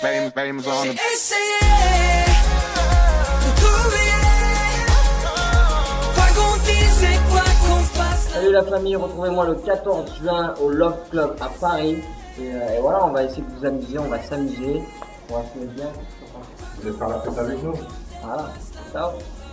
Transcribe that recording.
Veremos on. Salut la famille, retrouvez-moi le 14 juin au Love Club à Paris. Et voilà, on va essayer de vous amuser, on va s'amuser, on va se mettre bien. Vous allez faire la fête avec nous. Voilà, ciao.